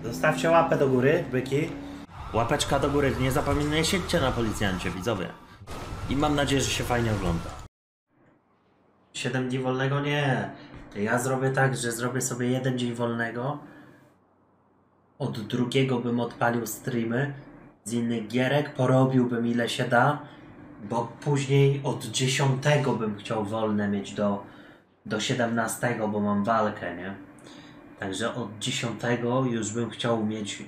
Zostawcie łapę do góry, byki. Łapeczka do góry, nie zapominajcie na policjancie, widzowie. I mam nadzieję, że się fajnie ogląda. 7 dni wolnego? Nie. Ja zrobię tak, że zrobię sobie 1 dzień wolnego. Od drugiego bym odpalił streamy z innych gierek, porobiłbym ile się da, bo później od 10 bym chciał wolne mieć do 17, bo mam walkę, nie? Także od 10 już bym chciał mieć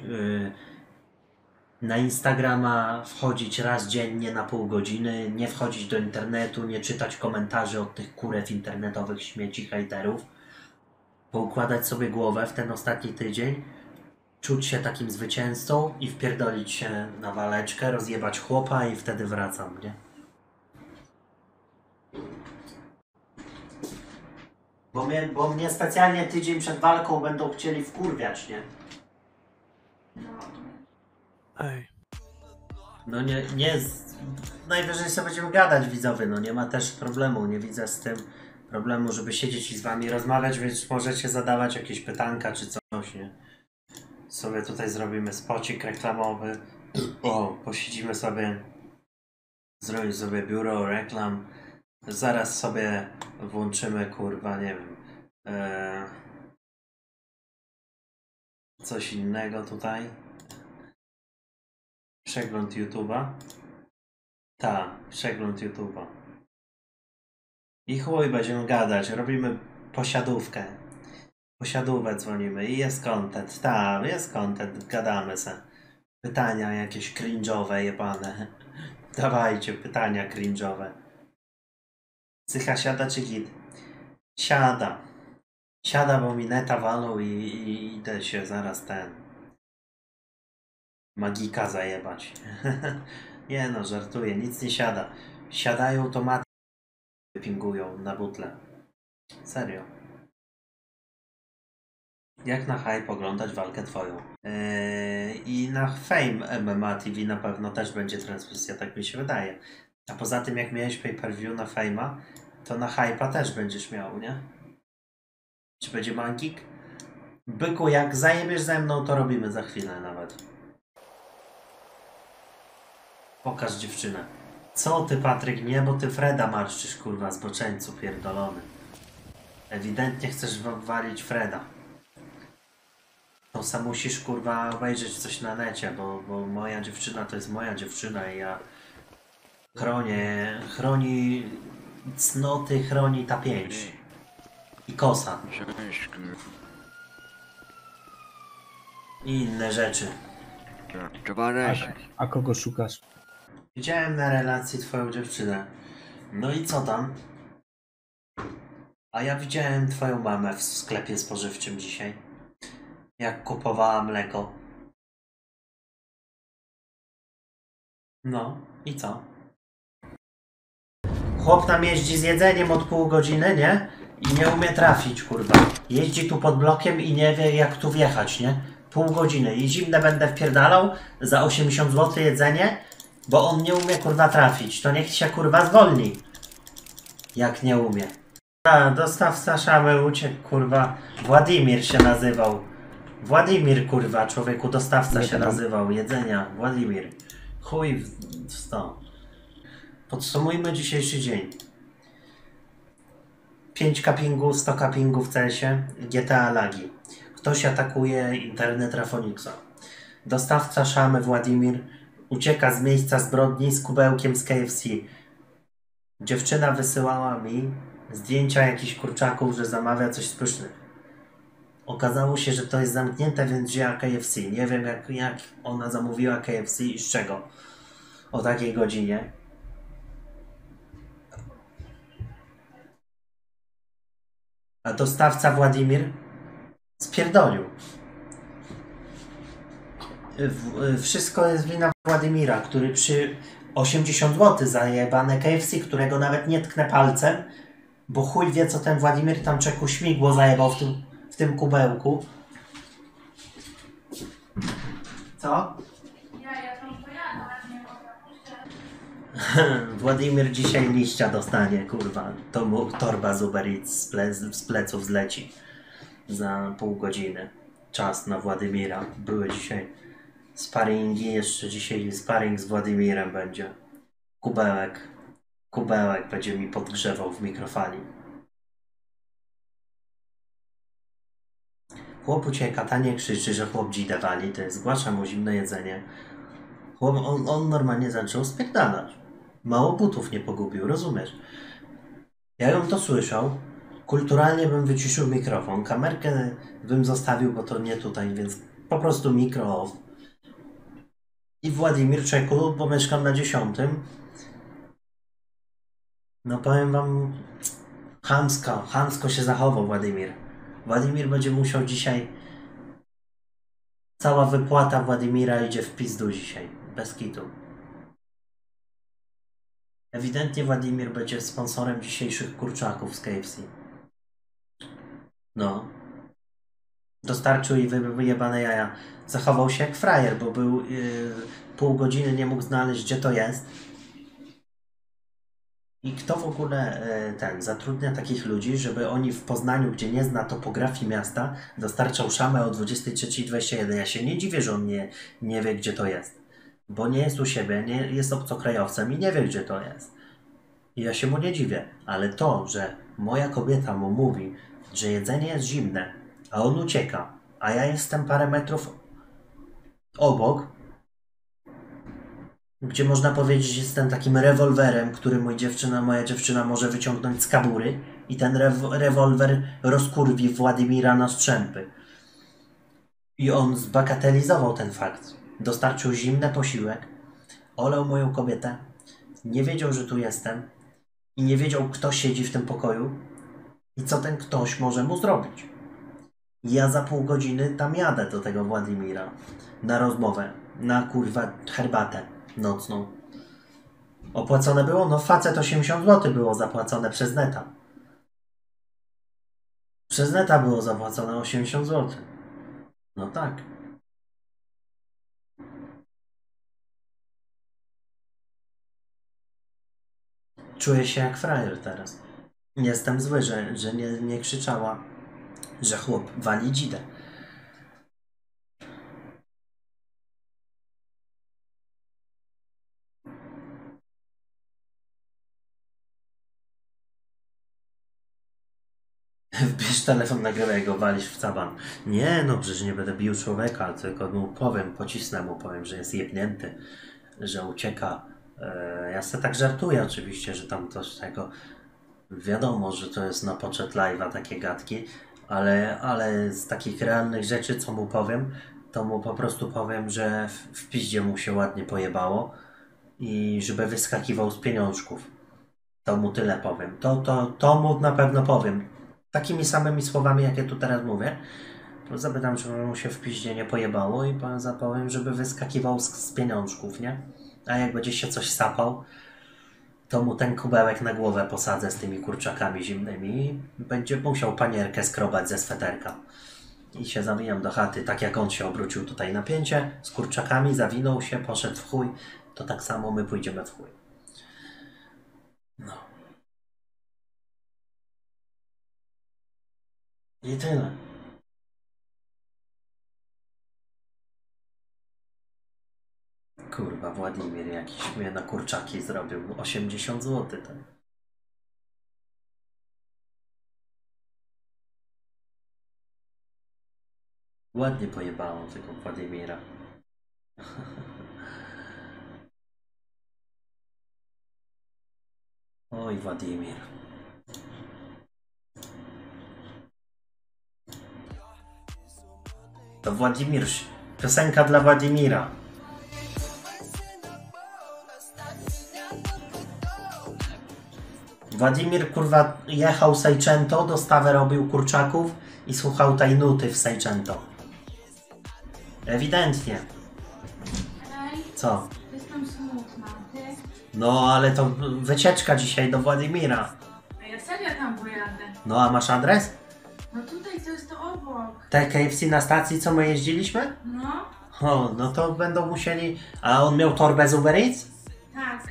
na Instagrama wchodzić raz dziennie na pół godziny, nie wchodzić do internetu, nie czytać komentarzy od tych kurew internetowych, śmieci, hejterów, poukładać sobie głowę w ten ostatni tydzień, czuć się takim zwycięzcą i wpierdolić się na waleczkę, rozjebać chłopa i wtedy wracam, nie? Bo mnie specjalnie tydzień przed walką będą chcieli wkurwiać, nie? Ej. No nie, najwyżej sobie będziemy gadać, widzowie, no nie ma też problemu, nie widzę z tym problemu, żeby siedzieć i z wami rozmawiać, więc możecie zadawać jakieś pytanka czy coś, nie? Sobie tutaj zrobimy spocik reklamowy, posiedzimy sobie, zrobimy sobie biuro reklam, zaraz sobie włączymy, kurwa, nie wiem, coś innego tutaj. Przegląd YouTube'a. Przegląd YouTube'a. I chuj, będziemy gadać. Robimy posiadówkę. Posiadówę dzwonimy i jest content. Jest content. Gadamy se. Pytania jakieś cringe'owe jebane. Dawajcie pytania cringe'owe. Psycha siada czy git? Siada. Siada, bo mi neta walą i idę się zaraz magika zajebać. Nie no, żartuję, nic nie siada. Siadają to maty pingują na butle. Serio. Jak na hype oglądać walkę twoją? I na Fame MMA TV na pewno też będzie transmisja, tak mi się wydaje. A poza tym jak miałeś pay-per-view na Fame'a, to na hype'a też będziesz miał, nie? Czy będzie magik? Byku, jak zajebiesz ze mną, to robimy za chwilę nawet. Pokaż dziewczynę. Co ty, Patryk? Nie, bo ty Freda marszczysz, kurwa, zboczeńcu pierdolony. Ewidentnie chcesz walić Freda. To sam musisz, kurwa, obejrzeć coś na necie, bo moja dziewczyna to jest moja dziewczyna i ja chroni cnoty, chroni ta pięć. I kosa. I inne rzeczy. A kogo szukasz? Widziałem na relacji twoją dziewczynę. No i co tam? A ja widziałem twoją mamę w sklepie spożywczym dzisiaj. Jak kupowała mleko. No i co? Chłop tam jeździ z jedzeniem od pół godziny, nie? I nie umie trafić, kurwa. Jeździ tu pod blokiem i nie wie, jak tu wjechać, nie? Pół godziny. I zimne będę wpierdalał za 80 zł jedzenie, bo on nie umie, kurwa, trafić. To niech się, kurwa, zwolni. Jak nie umie. Dostawca szamy uciekł, kurwa. Władimir się nazywał. Władimir, kurwa, człowieku, dostawca się nazywał. Jedzenia. Władimir. Chuj w 100. Podsumujmy dzisiejszy dzień. 5 cuppingów, 100 cuppingów w CS-ie, GTA lagi. Ktoś atakuje internet Rafonixa. Dostawca szamy Władimir ucieka z miejsca zbrodni z kubełkiem z KFC. Dziewczyna wysyłała mi zdjęcia jakichś kurczaków, że zamawia coś z pysznych. Okazało się, że to jest zamknięte, więc wzięła KFC. Nie wiem jak ona zamówiła KFC i z czego. O takiej godzinie. A dostawca Władimir spierdolił. Wszystko jest wina Władimira, który przy 80 zł za jebane KFC, którego nawet nie tknę palcem, bo chuj wie, co ten Władimir tam czeku śmigło zajebał w tym kubełku. Co? Ja tam pojadę. Władimir dzisiaj liścia dostanie, kurwa. To mu torba z Uber Eats z pleców zleci za pół godziny. czas na Władimira. Były dzisiaj sparingi, jeszcze dzisiaj sparing z Władimirem będzie. Kubełek będzie mi podgrzewał w mikrofali. Chłop ucieka, ta nie krzyczy, że chłop dzidę wali, to jest, zgłasza mu zimne jedzenie. Chłop, on normalnie zaczął spierdalać. Mało butów nie pogubił, rozumiesz? Ja ją to słyszał. Kulturalnie bym wyciszył mikrofon, kamerkę bym zostawił, bo to nie tutaj, więc po prostu mikro off. I Władimir czeku, bo mieszkam na 10. No powiem wam, chamsko się zachował Władimir. Władimir będzie musiał dzisiaj... Cała wypłata Władimira idzie w pizdu dzisiaj, bez kitu. Ewidentnie Władimir będzie sponsorem dzisiejszych kurczaków z KFC. No. Dostarczył i wyjebane jaja. Zachował się jak frajer, bo był pół godziny, nie mógł znaleźć, gdzie to jest. I kto w ogóle zatrudnia takich ludzi, żeby oni w Poznaniu, gdzie nie zna topografii miasta, dostarczał szamę o 23:21. Ja się nie dziwię, że on nie wie, gdzie to jest. Bo nie jest u siebie, nie jest obcokrajowcem i nie wie, gdzie to jest. I ja się mu nie dziwię. Ale to, że moja kobieta mu mówi, że jedzenie jest zimne, a on ucieka, a ja jestem parę metrów obok, gdzie można powiedzieć, że jestem takim rewolwerem, który moja dziewczyna może wyciągnąć z kabury i ten rewolwer rozkurwi Władimira na strzępy. I on zbagatelizował ten fakt. Dostarczył zimny posiłek, olał moją kobietę, nie wiedział, że tu jestem i nie wiedział, kto siedzi w tym pokoju i co ten ktoś może mu zrobić. Ja za pół godziny tam jadę do tego Władimira na rozmowę, na kurwa herbatę nocną. Opłacone było? No facet 80 zł było zapłacone przez neta. Przez neta było zapłacone 80 zł. No tak. Czuję się jak frajer teraz. Jestem zły, że nie krzyczała, że chłop wali dzidę. Bierz telefon, nagrywaj go, walisz w caban. Nie, no przecież nie będę bił człowieka, tylko mu powiem, pocisnę mu, powiem, że jest jebnięty, że ucieka. Ja sobie tak żartuję oczywiście, że tam coś tego... Wiadomo, że to jest na poczet live'a takie gadki, ale z takich realnych rzeczy, co mu powiem, to mu po prostu powiem, że w piździe mu się ładnie pojebało i żeby wyskakiwał z pieniążków. To mu tyle powiem. To mu na pewno powiem. Takimi samymi słowami, jakie tu teraz mówię. Zapytam, żeby mu się w piździe nie pojebało i zapowiem, żeby wyskakiwał z pieniążków, nie? A jak będzie się coś sapał, to mu ten kubełek na głowę posadzę z tymi kurczakami zimnymi i będzie musiał panierkę skrobać ze sweterka. I się zawijam do chaty, tak jak on się obrócił tutaj na pięcie, z kurczakami, zawinął się, poszedł w chuj, to tak samo my pójdziemy w chuj. No. I tyle. Kurwa, Władimir jakiś mnie na kurczaki zrobił. 80 zł ten. Ładnie pojebało tego Władimira. Oj, Władimir. To Władimir, piosenka dla Władimira. Władimir, kurwa, jechał Seicento, dostawę robił kurczaków i słuchał tej nuty w Seicento. Ewidentnie. Ej, Co? jestem smutna, ty? No, ale to wycieczka dzisiaj do Władimira. A ja serio tam pojadę. No, a masz adres? No tutaj to jest to obok. Te KFC na stacji, co my jeździliśmy? No, O, no to będą musieli... A on miał torbę z Uber Eats? tak.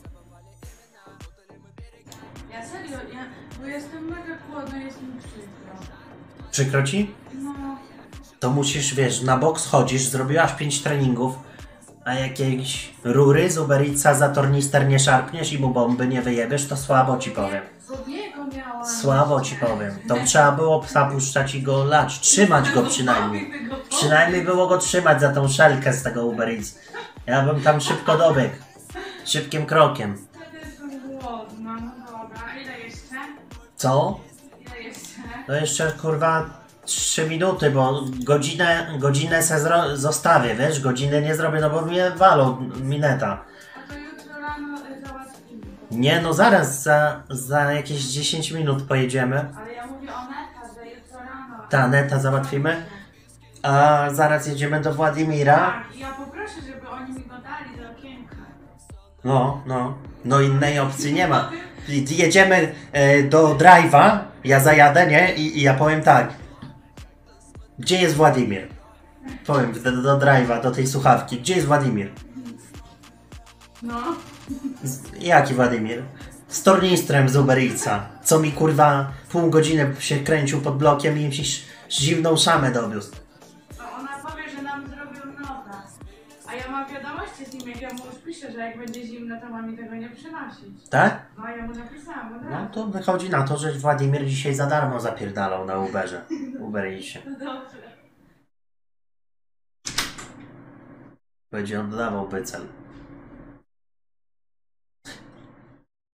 Ja serio, bo jestem mega głodna, jest mi przykro. Przykro ci? No, to musisz, wiesz, na boks chodzisz, zrobiłaś 5 treningów, a jakieś rury z Uber Eatsa za tornister nie szarpniesz i mu bomby nie wyjebiesz, to słabo ci powiem. Z niego miałam. Słabo ci powiem. To trzeba było psa puszczać i go lać. Trzymać go przynajmniej. Przynajmniej było go trzymać za tą szelkę z tego Uber Eats. Ja bym tam szybko dobiegł. Szybkim krokiem. Wtedy jestem głodna, no dobra. A ile jeszcze? Co? Ile jeszcze? No jeszcze kurwa 3 minuty, bo godzinę zostawię, wiesz? Godziny nie zrobię, no bo mnie walą mineta. A to jutro rano załatwimy. Nie, no zaraz, za jakieś 10 minut pojedziemy. Ale ja mówię o neta, że jutro rano. Ta neta załatwimy. A zaraz jedziemy do Władimira. Tak, i ja poproszę, żeby oni mi go dali do okienka. No innej opcji nie ma. Jedziemy do drive'a, ja zajadę, nie? I ja powiem tak. Gdzie jest Władimir? Powiem do drive'a, do tej słuchawki. Gdzie jest Władimir? No. Jaki Władimir? Z tornistrem z Uber Eatsa. Co mi kurwa pół godziny się kręcił pod blokiem i zimną szamę dowiózł. To ona powie, że nam zrobił nowe. A ja mam wiadomości z nim, jak ja mu już piszę, że jak będzie zimno, to mam mi tego nie przynosić. Tak? No a ja mu napisałam od No razu. to wychodzi na to, że Władimir dzisiaj za darmo zapierdalał na Uberze. Uber Eatsie. No dobrze. Będzie oddawał bycel.